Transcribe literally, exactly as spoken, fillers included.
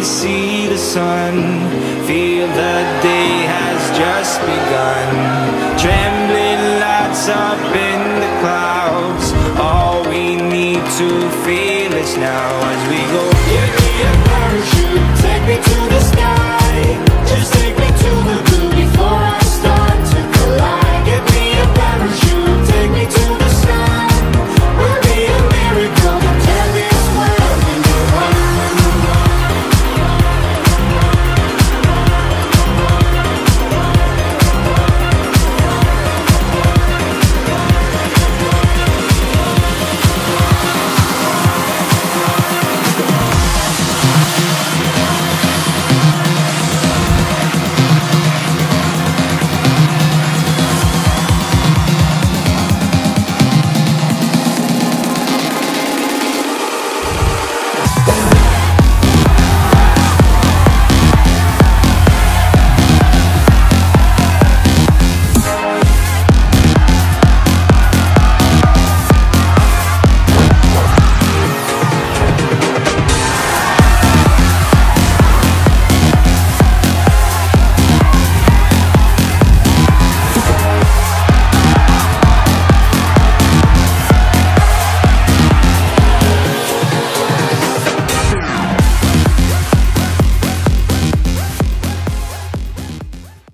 we see the sun, feel the day has just begun. Trembling lights up in the clouds, all we need to feel is now as we go. Give me a parachute.